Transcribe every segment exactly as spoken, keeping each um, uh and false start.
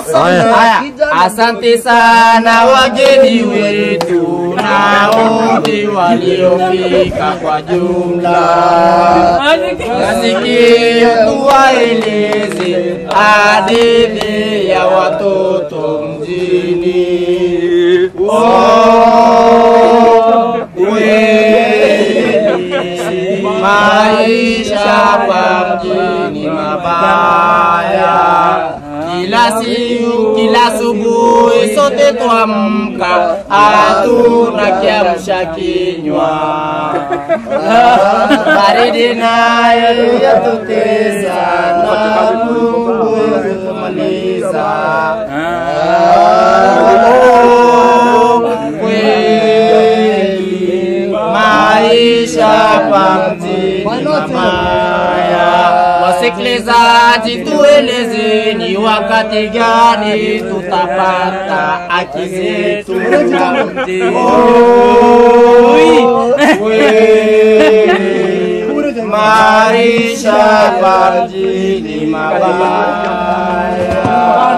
Haya, asante sana wageni wetu na wote waliofika kwa jumla. Nasikia tuwaeleze hadithi ya watoto mjini. Oh, kweli maisha hapa mjini mabaya. Kila siku, kila asubuhi sote tuamka, hatuna kiamsha kinywa. Baridi nayo yatutesa na Mungu tumaliza. Kweli maisha hapa mjini mabaya. Wasikilizaji, tuelezeni wakati gani tutapata haki zetu. Maisha hapa mjini mabaya.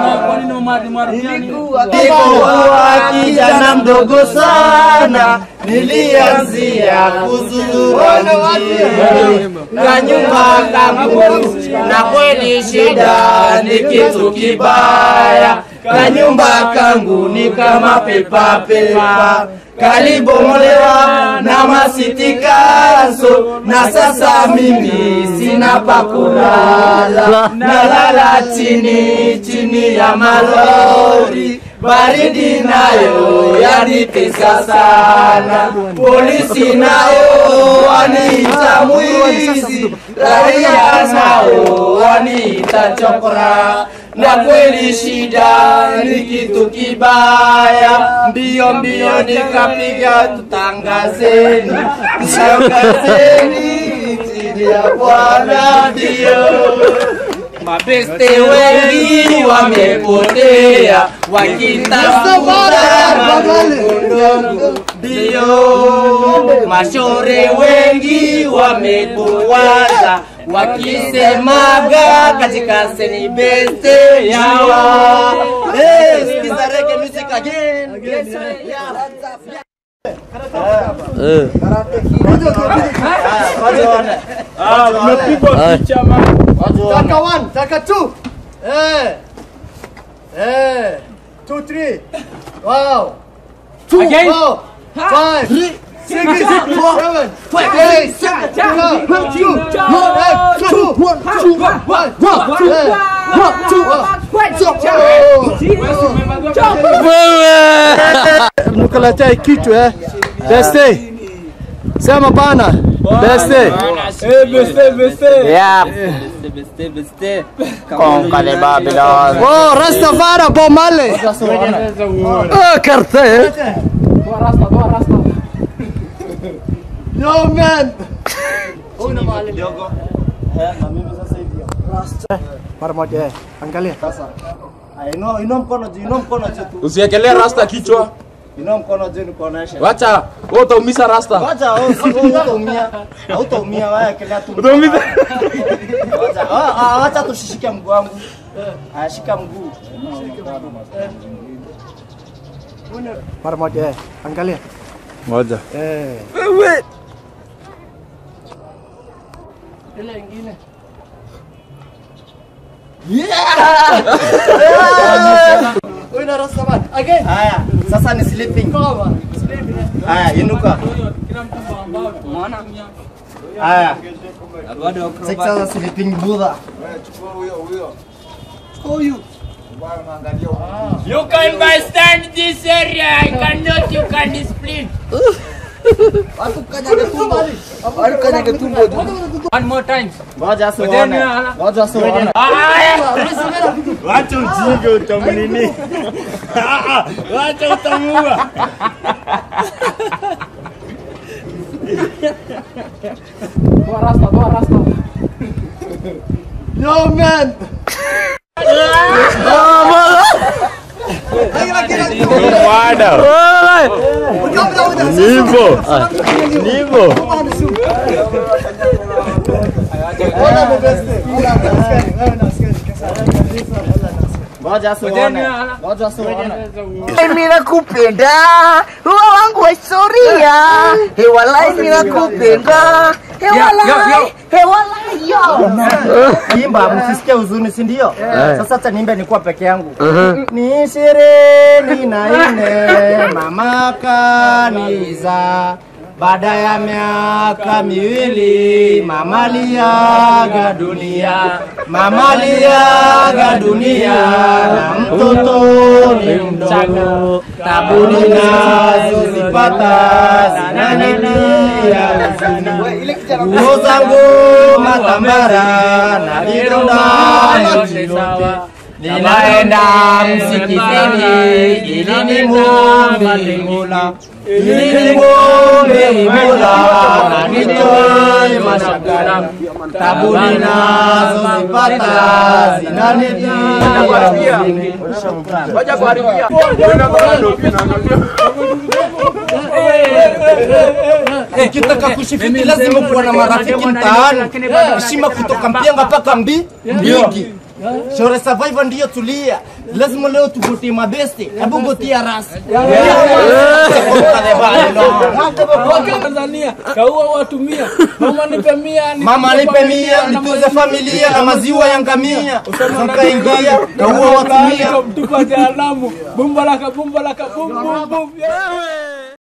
Nilikuwa kijana mdogo sana, nilianzia kuzurura na nyumba kangu, na kweli shida ni kitu kibaya. Kanyumba kangu ni kama pepa pepa, kalibomolewa na masitikazo, na sasa mimi sina pa kulala, nalala chini chini ya malori. Baridi nayo yanitesa sana, polisi nayo waniita mwizi, raia nao waniita chokora. Na kweli shida ni kitu kibaya. Mbio mbio nikapiga tutangazeni, tutangazeni chini ya Bwana ndio. Mabeste wengi wamepotea wakitafuta magongo, ndio. Mashore wengi wamekuwaza wakisemaga katika seni beste yawa. Hey, sikiza reggae music again. Yes, yeah. Eh. Ah, umepigwa picha mama. Taka one, taka two. Eh. Eh. Two, three. Wow. Two, again. Four, five, six, seven, eight, seven, two, two, one, two, one, one, two. Mnukalatai kitu eh. Beste. Sema bana. Beste. Eh, beste, beste. Yeah. Beste, beste, beste. Con kale Babylon. Oh, Rastafari bomale. Oh, karte. Dua rasta, dua rasta. Yo man. Oh, na mali. Yogo. Eh, mami sasa hivi. Rasta. Mara moja, angalia sasa. Ino ino mkono juu, ino mkono juu. Usiekelee rasta kichwa. Ino mkono juu nikuonesha. Wacha, wewe utaumiza rasta. Wacha, wewe utaumia. Hautaumia wewe kelea tu. Utaumiza. Wacha, ah, acha tushishike mguu wangu. Ah, shika mguu. Mara moja, angalia. Moja. Eh. Wewe. Ile nyingine. Yeah! Wewe na rasta man. Again. Haya, sasa ni sleeping. Koma. Sleeping. Haya, inuka. Kila mtu ambao unaona. Haya. Bado sasa sleeping Buddha. Chukua huyo huyo. Chukua huyo. You can bystand this area. I cannot, you can split. Aku kanyage tumbo. Aku kanyage tumbo. One more time. Ngoja suone. Ngoja suone. Wacha ujinga utamunini. Wacha utamua. Dua rasta, dua rasta. Yo man. Waduh. Nivo. Nivo. Ngoja sione. Ngoja sione. Mimi nakupenda, wewe wangu wa historia. He walai mimi nakupenda. He walai. He walai yo. Imba msisikie huzuni, si ndio? Sasa acha niimbe nikuwa peke yangu. Ni ishirini na nne mama kaniza. Baada ya miaka miwili mama aliaga dunia, mama aliaga dunia na mtoto ni mdogo. Tabu ninazozipata zinanitia huzuni, nguo zangu matambara na vidonda yote sawa. Ninaenda msikitini ili nimuombe Mola, ili nimuombe Mola na nitoe mashaka. Tabu ninazozipata zinanitia huzuni. Ngoja kuharibia. Ukitaka kushifiki lazima kuwa na marafiki mtaani. Heshima kutoka Mpianga mpaka Mbi Mbigi. Shore survivor ndiyo tulia. Lazima leo tugotie mabeste. Hebu gotia rasi. Tanzania kaua watu mia. Mama nipe mia, mama nipe mia, nituze familia na maziwa ya ngamia. Ukaingia kaua watu mia. Tupa jehanamu. Bumba laka bumba laka bum bum bum.